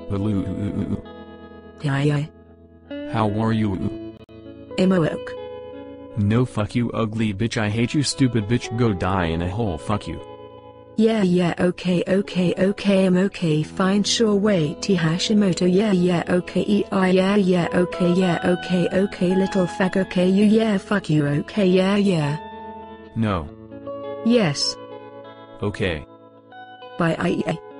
Hello. Hi. How are you? Emook. No, fuck you, ugly bitch. I hate you, stupid bitch. Go die in a hole. Fuck you. Yeah, okay, I'm okay, fine, sure, wait, Hashimoto, yeah, okay, yeah, okay, little fag, okay, you, yeah, fuck you, okay, yeah. No. Yes. Okay. Bye,